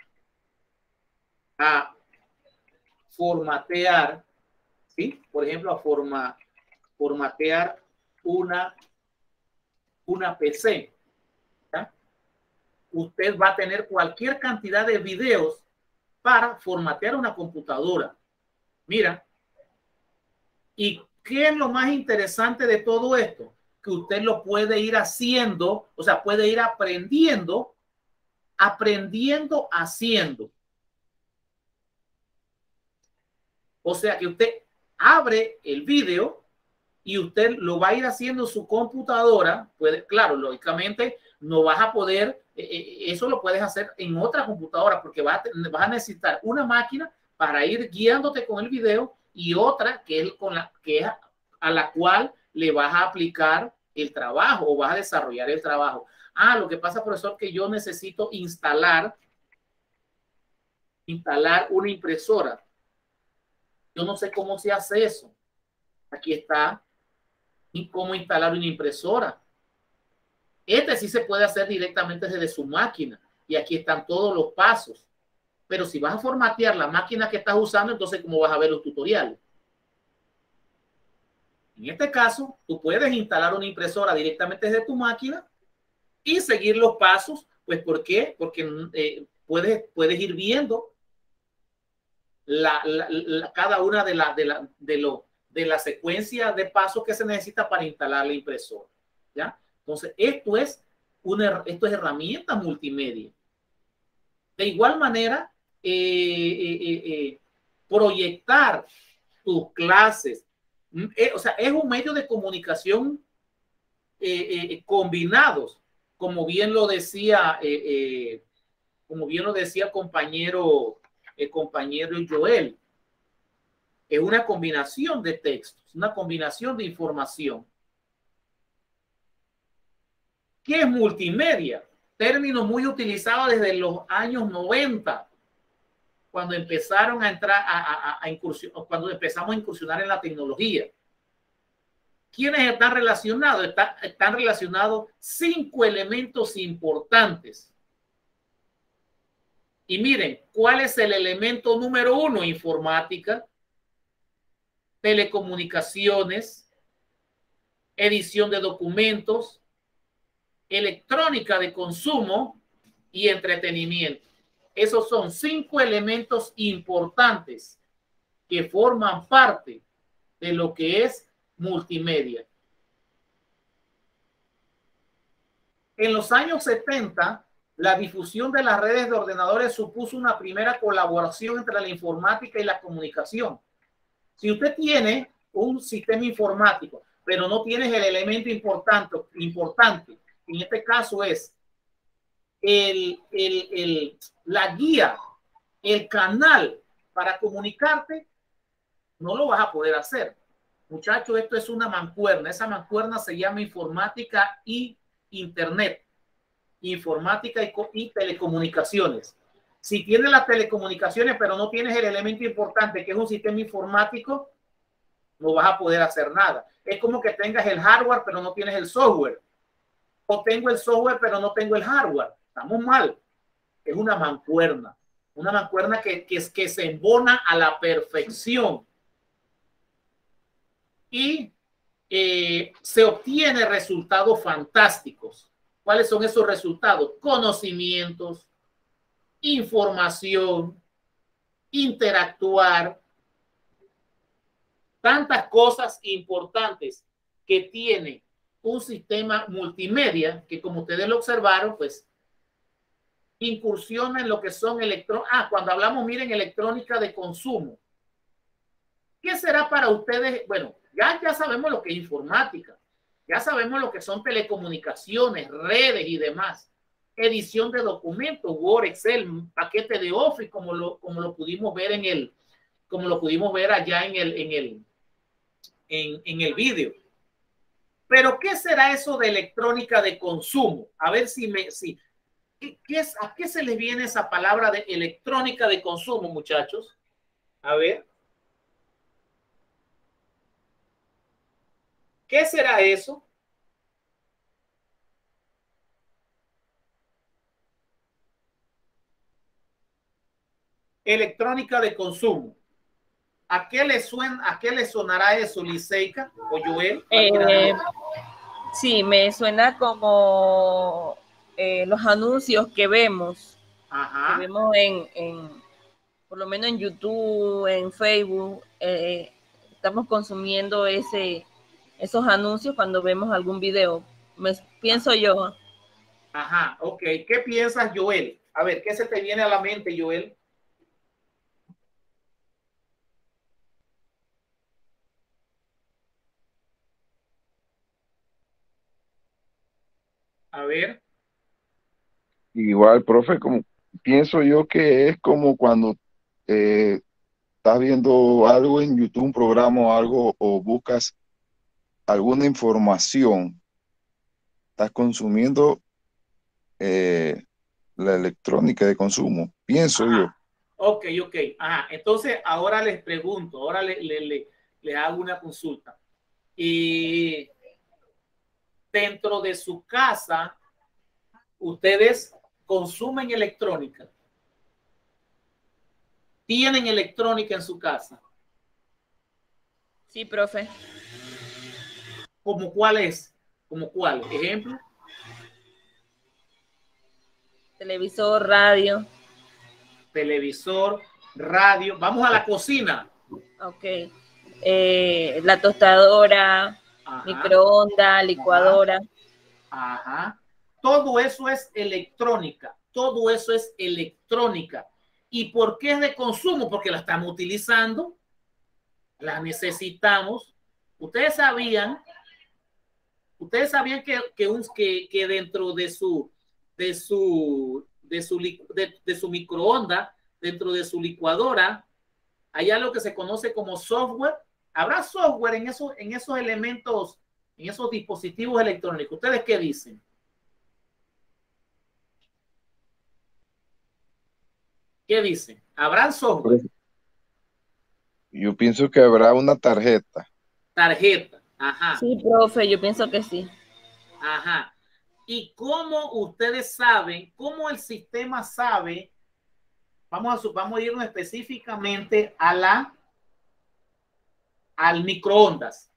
a formatear, ¿sí? Por ejemplo, a forma, formatear una, una P C, ¿ya? Usted va a tener cualquier cantidad de videos para formatear una computadora. Mira, ¿y qué es lo más interesante de todo esto? Que usted lo puede ir haciendo, o sea, puede ir aprendiendo, aprendiendo haciendo. O sea, que usted abre el video y usted lo va a ir haciendo en su computadora. Puede, claro, lógicamente no vas a poder, eh, eso lo puedes hacer en otra computadora porque vas a, vas a necesitar una máquina para ir guiándote con el video y otra que es, con la, que es a la cual le vas a aplicar el trabajo o vas a desarrollar el trabajo. Ah, lo que pasa, profesor, que yo necesito instalar, instalar una impresora. Yo no sé cómo se hace eso. Aquí está cómo instalar una impresora. Este sí se puede hacer directamente desde su máquina y aquí están todos los pasos. Pero si vas a formatear la máquina que estás usando, entonces ¿cómo vas a ver los tutoriales? En este caso, tú puedes instalar una impresora directamente desde tu máquina y seguir los pasos. Pues, ¿por qué? Porque eh, puedes, puedes ir viendo la, la, la, cada una de la, de, la, de, lo, de la secuencia de pasos que se necesita para instalar la impresora, ¿ya? Entonces, esto es, una, esto es herramienta multimedia. De igual manera, eh, eh, eh, eh, proyectar tus clases, eh, o sea, es un medio de comunicación eh, eh, combinados, como bien lo decía, eh, eh, como bien lo decía el compañero, el compañero Joel. Es una combinación de textos, una combinación de información. ¿Qué es multimedia? Término muy utilizado desde los años noventa, cuando empezaron a entrar a, a, a incursionar, cuando empezamos a incursionar en la tecnología. ¿Quiénes están relacionados? Está, están relacionados cinco elementos importantes. Y miren, ¿cuál es el elemento número uno? Informática, telecomunicaciones, edición de documentos, electrónica de consumo y entretenimiento. Esos son cinco elementos importantes que forman parte de lo que es multimedia. En los años setenta, la difusión de las redes de ordenadores supuso una primera colaboración entre la informática y la comunicación. Si usted tiene un sistema informático, pero no tienes el elemento importante, importante en este caso es el, el, el, la guía, el canal para comunicarte, no lo vas a poder hacer. Muchachos, esto es una mancuerna. Esa mancuerna se llama informática y internet. Informática y, y telecomunicaciones. Si tienes las telecomunicaciones, pero no tienes el elemento importante, que es un sistema informático, no vas a poder hacer nada. Es como que tengas el hardware, pero no tienes el software. o tengo el software pero no tengo el hardware. Estamos mal. Es una mancuerna. Una mancuerna que, que, que se embona a la perfección. Y eh, se obtiene resultados fantásticos. ¿Cuáles son esos resultados? Conocimientos, información, interactuar, tantas cosas importantes que tiene un sistema multimedia que, como ustedes lo observaron, pues incursiona en lo que son electrónicos. Ah, cuando hablamos, miren, electrónica de consumo. ¿Qué será para ustedes? Bueno, ya, ya sabemos lo que es informática, ya sabemos lo que son telecomunicaciones, redes y demás. Edición de documentos, Word, Excel, paquete de Office, como lo, como lo pudimos ver en el, como lo pudimos ver allá en el, en el, en, en el vídeo. Pero ¿qué será eso de electrónica de consumo? A ver si me, si, ¿qué, qué es, ¿a qué se les viene esa palabra de electrónica de consumo, muchachos? A ver. ¿Qué será eso? Electrónica de consumo. ¿A qué le suena, a qué le sonará eso, Liceika o Joel? Eh, sí, me suena como eh, los anuncios que vemos, Ajá. que vemos en, en, por lo menos en YouTube, en Facebook, eh, estamos consumiendo ese, esos anuncios cuando vemos algún video. Me, pienso Ajá. yo. Ajá, ok. ¿Qué piensas, Joel? A ver, ¿qué se te viene a la mente, Joel? A ver. Igual, profe, como pienso yo que es como cuando eh, estás viendo algo en YouTube, un programa o algo, o buscas alguna información, estás consumiendo eh, la electrónica de consumo, pienso Ajá. yo. Ok, ok. Ajá. Entonces, ahora les pregunto, ahora le, le, le, le hago una consulta. Y dentro de su casa, ustedes consumen electrónica. ¿Tienen electrónica en su casa? Sí, profe. ¿Cómo cuál es? ¿Cómo cuál? Ejemplo. Televisor, radio. Televisor, radio. Vamos a la cocina. Ok. Eh, la tostadora, Ajá. microondas, licuadora. Ajá. Ajá. Todo eso es electrónica. Todo eso es electrónica. ¿Y por qué es de consumo? Porque la estamos utilizando, la necesitamos. Ustedes sabían, ustedes sabían que, que, un, que, que dentro de su, de su, de su, de, de su microondas, dentro de su licuadora, hay algo que se conoce como software. ¿Habrá software en esos, en esos elementos, en esos dispositivos electrónicos? ¿Ustedes qué dicen? ¿Qué dicen? ¿Habrán software? Yo pienso que habrá una tarjeta. Tarjeta. Ajá. Sí, profe, yo pienso que sí. Ajá. ¿Y cómo ustedes saben, cómo el sistema sabe? Vamos a, vamos a irnos específicamente a la, al microondas.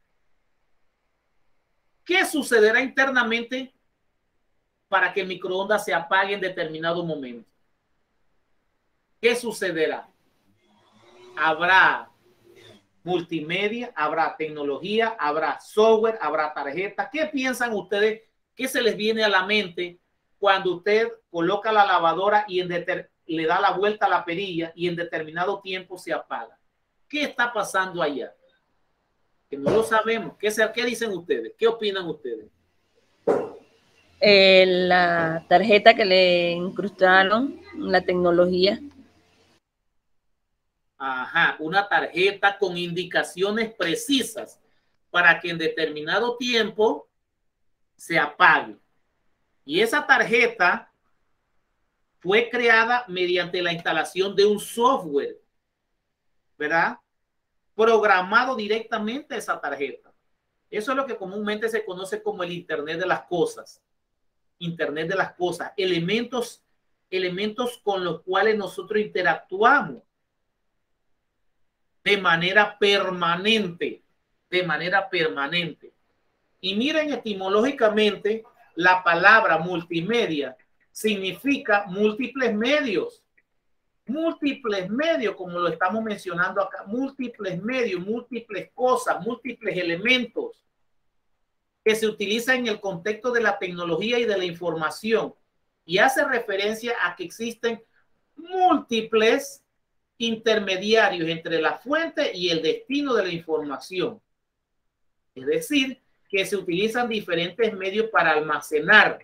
¿Qué sucederá internamente para que el microondas se apague en determinado momento? ¿Qué sucederá? Habrá multimedia, habrá tecnología, habrá software, habrá tarjeta. ¿Qué piensan ustedes? ¿Qué se les viene a la mente cuando usted coloca la lavadora y en le da la vuelta a la perilla y en determinado tiempo se apaga? ¿Qué está pasando allá? Que no lo sabemos. ¿Qué, qué dicen ustedes? ¿Qué opinan ustedes? Eh, la tarjeta que le incrustaron, la tecnología. Ajá, una tarjeta con indicaciones precisas para que en determinado tiempo se apague. Y esa tarjeta fue creada mediante la instalación de un software, ¿verdad? Programado directamente a esa tarjeta. Eso es lo que comúnmente se conoce como el Internet de las cosas. Internet de las cosas, elementos, elementos con los cuales nosotros interactuamos de manera permanente, de manera permanente. Y miren, etimológicamente, la palabra multimedia significa múltiples medios, múltiples medios, como lo estamos mencionando acá, múltiples medios, múltiples cosas, múltiples elementos que se utilizan en el contexto de la tecnología y de la información, y hace referencia a que existen múltiples intermediarios entre la fuente y el destino de la información. Es decir, que se utilizan diferentes medios para almacenar,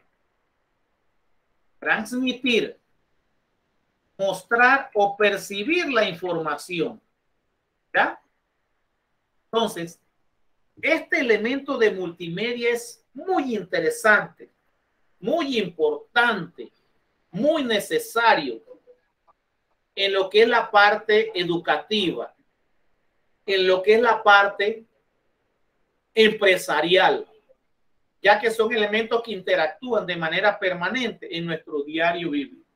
transmitir, mostrar o percibir la información. ¿Ya? Entonces, este elemento de multimedia es muy interesante, muy importante, muy necesario en lo que es la parte educativa, en lo que es la parte empresarial, ya que son elementos que interactúan de manera permanente en nuestro diario vivir.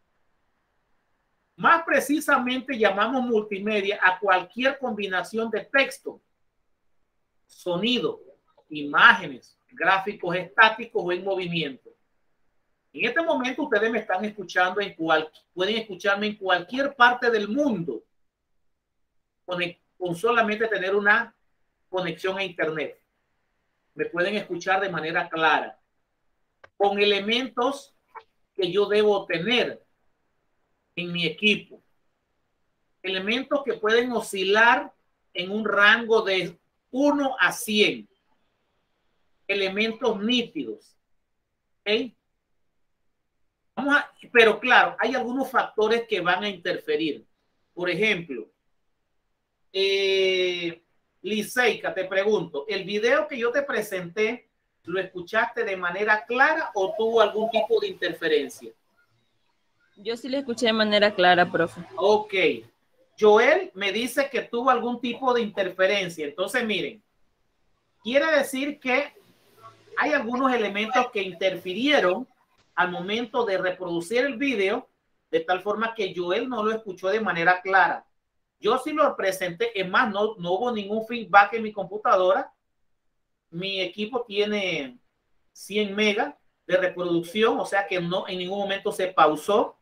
Más precisamente llamamos multimedia a cualquier combinación de texto, sonido, imágenes, gráficos estáticos o en movimiento. En este momento ustedes me están escuchando en cual, pueden escucharme en cualquier parte del mundo con, con solamente tener una conexión a internet. Me pueden escuchar de manera clara, con elementos que yo debo tener en mi equipo, elementos que pueden oscilar en un rango de uno a cien, elementos nítidos. ¿Okay? Vamos a, pero claro, hay algunos factores que van a interferir. Por ejemplo, eh, Liceika, te pregunto, ¿el video que yo te presenté lo escuchaste de manera clara o tuvo algún tipo de interferencia? Yo sí le escuché de manera clara, profe. Ok. Joel me dice que tuvo algún tipo de interferencia. Entonces, miren, quiere decir que hay algunos elementos que interfirieron al momento de reproducir el video, de tal forma que Joel no lo escuchó de manera clara. Yo sí lo presenté, es más, no, no hubo ningún feedback en mi computadora. Mi equipo tiene cien megas de reproducción, o sea que no en ningún momento se pausó.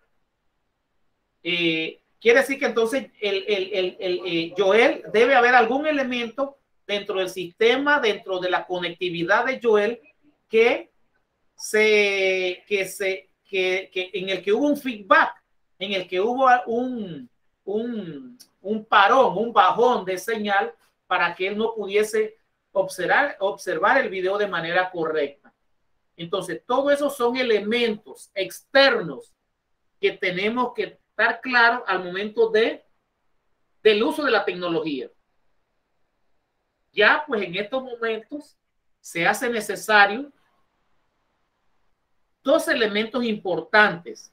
Eh, quiere decir que entonces el, el, el, el, el Joel, debe haber algún elemento dentro del sistema, dentro de la conectividad de Joel, que se, que se, que, que en el que hubo un feedback, en el que hubo un, un, un parón, un bajón de señal para que él no pudiese observar, observar el video de manera correcta. Entonces, todo eso son elementos externos que tenemos que estar claros al momento de, del uso de la tecnología. Ya, pues en estos momentos se hace necesario dos elementos importantes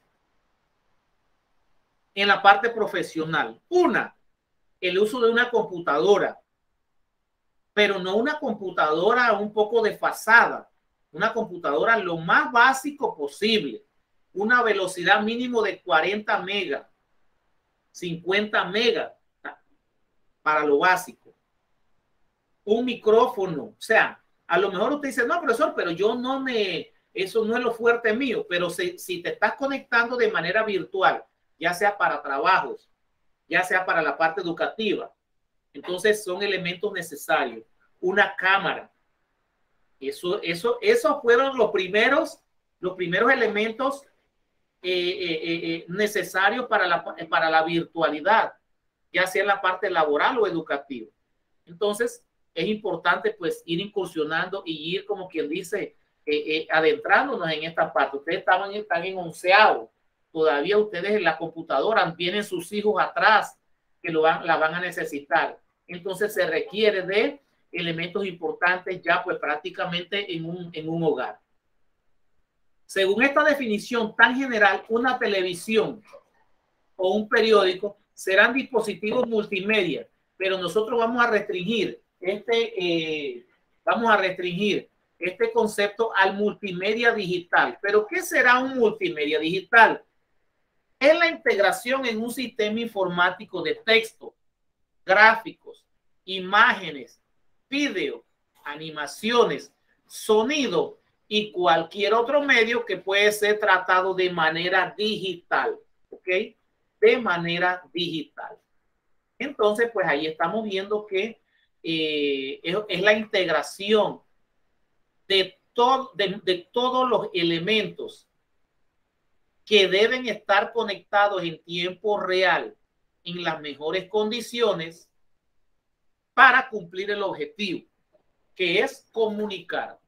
en la parte profesional. Una, el uso de una computadora, pero no una computadora un poco desfasada, una computadora lo más básico posible, una velocidad mínimo de cuarenta megas, cincuenta megas para lo básico. Un micrófono, o sea, a lo mejor usted dice, no, profesor, pero yo no me, eso no es lo fuerte mío, pero si, si te estás conectando de manera virtual, ya sea para trabajos, ya sea para la parte educativa, entonces son elementos necesarios. Una cámara, eso, eso, esos fueron los primeros, los primeros elementos eh, eh, eh, necesarios para la, para la virtualidad, ya sea en la parte laboral o educativa. Entonces, es importante pues ir incursionando y ir, como quien dice, eh, eh, adentrándonos en esta parte. Ustedes estaban, están en onceavo, todavía ustedes en la computadora tienen sus hijos atrás que lo van, la van a necesitar. Entonces se requiere de elementos importantes ya pues prácticamente en un, en un hogar. Según esta definición tan general, una televisión o un periódico serán dispositivos multimedia, pero nosotros vamos a restringir este, eh, vamos a restringir este concepto al multimedia digital. ¿Pero qué será un multimedia digital? Es la integración en un sistema informático de texto, gráficos, imágenes, video, animaciones, sonido y cualquier otro medio que puede ser tratado de manera digital, ¿ok? De manera digital. Entonces, pues ahí estamos viendo que eh, es, es la integración de, to de, de todos los elementos que deben estar conectados en tiempo real en las mejores condiciones para cumplir el objetivo, que es comunicar.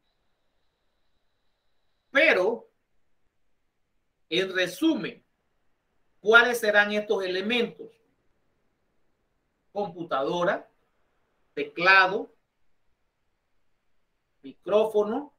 Pero, en resumen, ¿cuáles serán estos elementos? Computadora, teclado, micrófono,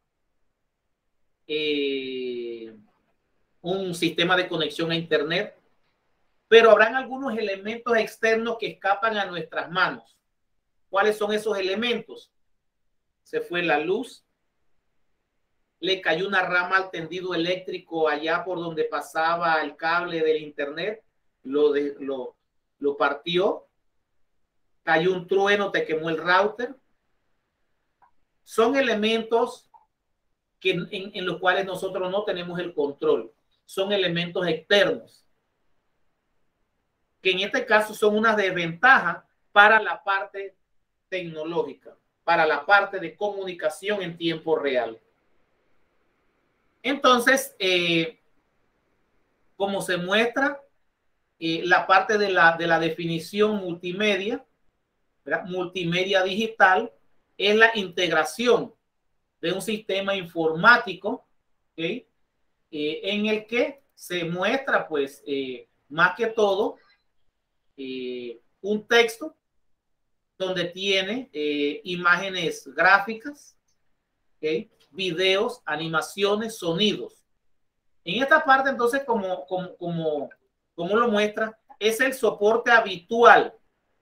eh, un sistema de conexión a internet, pero habrán algunos elementos externos que escapan a nuestras manos. ¿Cuáles son esos elementos? Se fue la luz, le cayó una rama al tendido eléctrico allá por donde pasaba el cable del internet, lo, de, lo, lo partió, cayó un trueno, te quemó el router. Son elementos que, en, en los cuales nosotros no tenemos el control. Son elementos externos, que en este caso son una desventaja para la parte tecnológica, para la parte de comunicación en tiempo real. Entonces, eh, como se muestra, eh, la parte de la, de la definición multimedia, ¿verdad? Multimedia digital, es la integración de un sistema informático, ¿okay? eh, en el que se muestra, pues, eh, más que todo, eh, un texto donde tiene eh, imágenes gráficas, ¿okay? Videos, animaciones, sonidos. En esta parte, entonces, como, como, como, como lo muestra, es el soporte habitual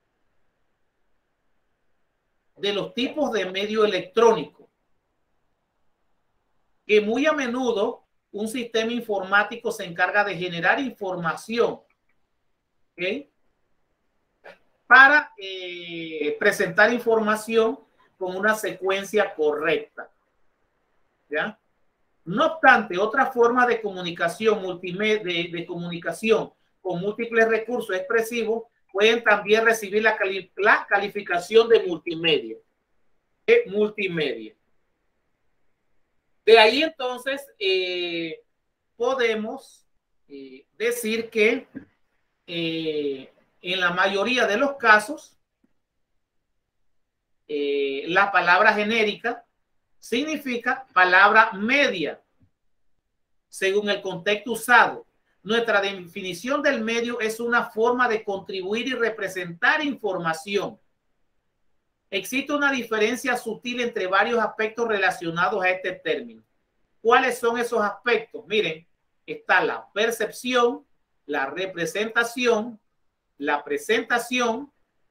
de los tipos de medio electrónico, que muy a menudo un sistema informático se encarga de generar información, ¿okay? Para eh, presentar información con una secuencia correcta, ¿ya? No obstante, otra forma de comunicación multimedia, de, de comunicación con múltiples recursos expresivos pueden también recibir la, cali la calificación de multimedia. De multimedia. De ahí entonces eh, podemos eh, decir que eh, en la mayoría de los casos eh, la palabra genérica significa palabra media según el contexto usado. Nuestra definición del medio es una forma de contribuir y representar información. Existe una diferencia sutil entre varios aspectos relacionados a este término. ¿Cuáles son esos aspectos? Miren, está la percepción, la representación, la presentación,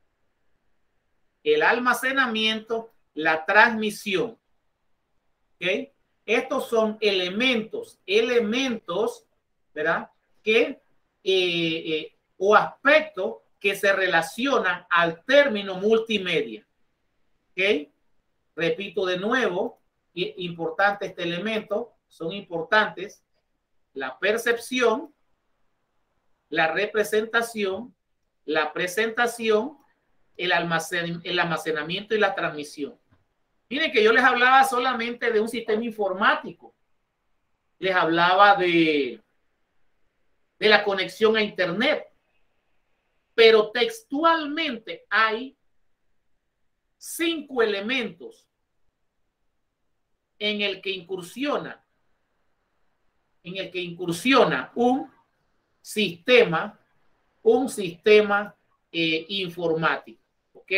el almacenamiento, la transmisión. ¿Okay? Estos son elementos, elementos, ¿verdad? Que, eh, eh, o aspectos que se relacionan al término multimedia. ¿Ok? Repito de nuevo, importante este elemento, son importantes la percepción, la representación, la presentación, el, almacen, el almacenamiento y la transmisión. Miren que yo les hablaba solamente de un sistema informático. Les hablaba de, de la conexión a internet. Pero textualmente hay cinco elementos en el que incursiona, en el que incursiona un sistema, un sistema eh, informático. ¿Ok?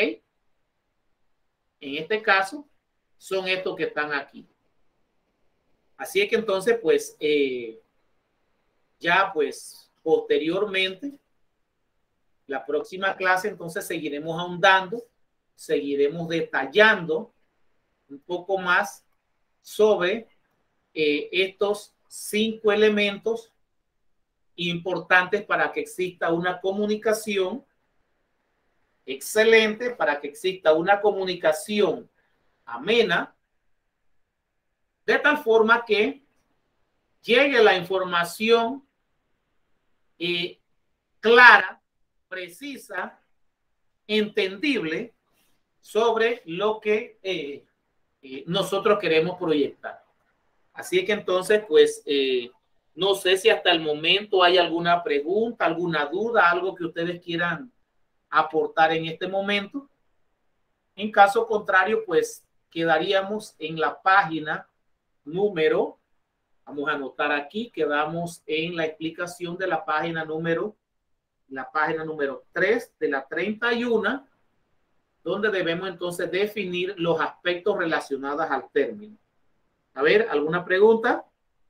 En este caso, son estos que están aquí. Así es que entonces, pues, eh, ya pues, posteriormente, la próxima clase, entonces, seguiremos ahondando, seguiremos detallando un poco más sobre eh, estos cinco elementos importantes para que exista una comunicación excelente, para que exista una comunicación amena, de tal forma que llegue la información eh, clara, precisa, entendible sobre lo que eh, eh, nosotros queremos proyectar. Así que entonces, pues, eh, no sé si hasta el momento hay alguna pregunta, alguna duda, algo que ustedes quieran aportar en este momento. En caso contrario, pues, quedaríamos en la página número, vamos a anotar aquí, quedamos en la explicación de la página número, la página número tres de la treinta y uno, donde debemos entonces definir los aspectos relacionados al término. A ver, ¿alguna pregunta?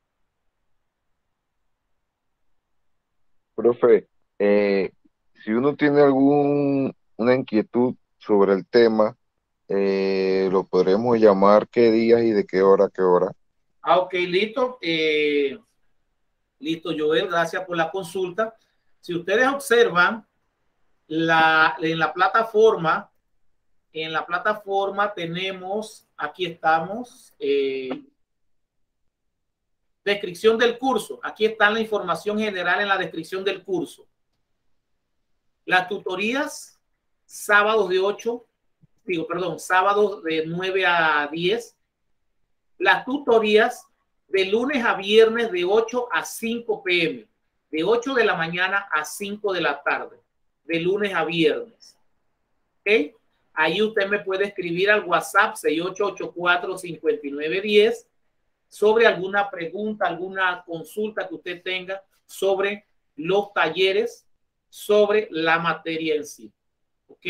Profe, eh, si uno tiene algún, una inquietud sobre el tema, eh, lo podremos llamar qué días y de qué hora a qué hora. Ah, ok, listo. Eh, listo, Joel, gracias por la consulta. Si ustedes observan, la, en la plataforma, en la plataforma tenemos, aquí estamos, eh, descripción del curso. Aquí está la información general en la descripción del curso. Las tutorías, sábados de ocho, digo, perdón, sábados de nueve a diez. Las tutorías de lunes a viernes de ocho a cinco p m, de ocho de la mañana a cinco de la tarde, de lunes a viernes. ¿Ok? Ahí usted me puede escribir al WhatsApp seis ocho ocho cuatro, cinco nueve uno cero sobre alguna pregunta, alguna consulta que usted tenga sobre los talleres, sobre la materia en sí. ¿Ok?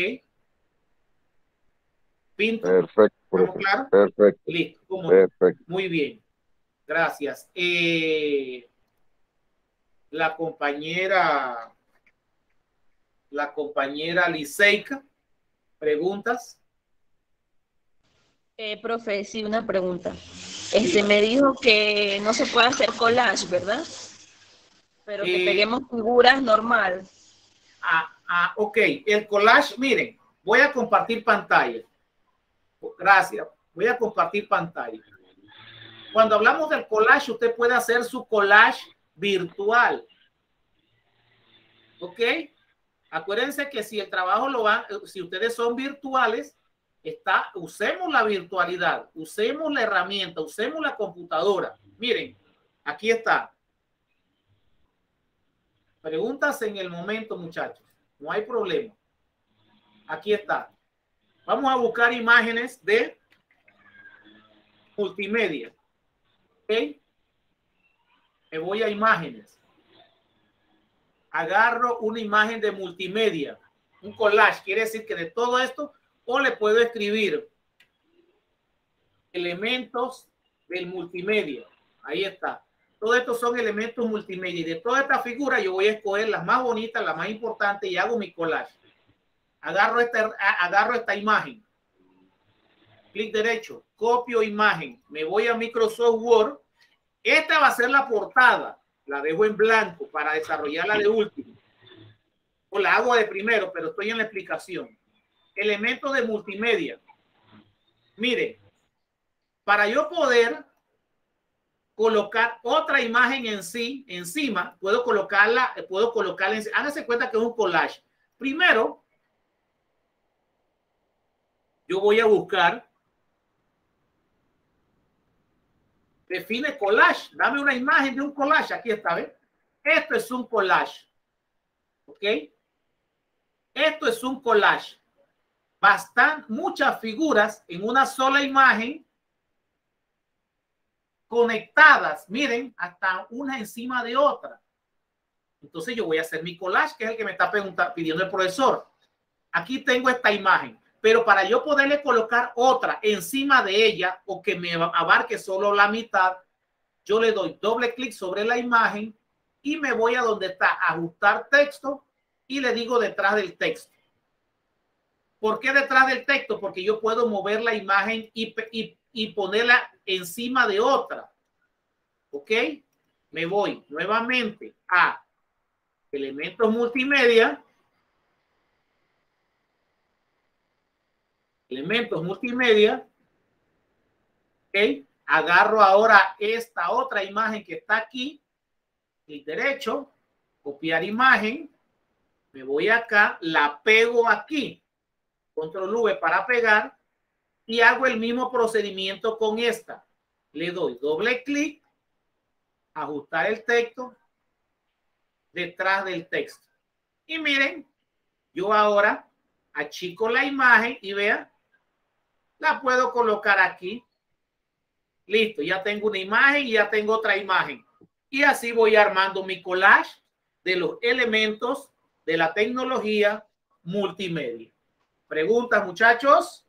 Pinto. Perfecto. ¿Estamos claros? Perfecto. Listo. ¿Cómo? Perfecto. Muy bien. Gracias. Eh, la compañera, la compañera Liceika, ¿preguntas? Eh, profe, sí, una pregunta. Este me dijo que no se puede hacer collage, ¿verdad? Pero que Eh, peguemos figuras normal. Ah, ah, ok. El collage, miren, voy a compartir pantalla. Gracias. Voy a compartir pantalla. Cuando hablamos del collage, usted puede hacer su collage virtual. ¿Ok? Acuérdense que si el trabajo lo van, si ustedes son virtuales, está, usemos la virtualidad, usemos la herramienta, usemos la computadora. Miren, aquí está. Preguntas en el momento, muchachos. No hay problema. Aquí está. Vamos a buscar imágenes de multimedia. ¿Ok? Me voy a imágenes. Agarro una imagen de multimedia. Un collage. Quiere decir que de todo esto, o le puedo escribir elementos del multimedia. Ahí está. Todos estos son elementos multimedia. Y de toda esta figura yo voy a escoger las más bonitas, las más importantes y hago mi collage. Agarro esta, agarro esta imagen. Clic derecho, copio imagen. Me voy a Microsoft Word. Esta va a ser la portada. La dejo en blanco para desarrollarla de último. O la hago de primero, pero estoy en la explicación. Elementos de multimedia. Mire, para yo poder colocar otra imagen en sí, encima, puedo colocarla, puedo colocarla en, hágase cuenta que es un collage. Primero, yo voy a buscar, define collage, dame una imagen de un collage, aquí está, ¿ves? Esto es un collage, ¿ok? Esto es un collage. Bastan muchas figuras en una sola imagen conectadas, miren, hasta una encima de otra. Entonces yo voy a hacer mi collage, que es el que me está preguntando, pidiendo el profesor. Aquí tengo esta imagen, pero para yo poderle colocar otra encima de ella o que me abarque solo la mitad, yo le doy doble clic sobre la imagen y me voy a donde está ajustar texto y le digo detrás del texto. ¿Por qué detrás del texto? Porque yo puedo mover la imagen y, y y ponerla encima de otra. ¿Ok? Me voy nuevamente a elementos multimedia. Elementos multimedia. ¿Ok? Agarro ahora esta otra imagen que está aquí. Clic derecho. Copiar imagen. Me voy acá. La pego aquí. Control V para pegar. Y hago el mismo procedimiento con esta. Le doy doble clic. Ajustar el texto detrás del texto. Y miren, yo ahora achico la imagen y vean, la puedo colocar aquí. Listo, ya tengo una imagen y ya tengo otra imagen. Y así voy armando mi collage de los elementos de la tecnología multimedia. ¿Preguntas, muchachos?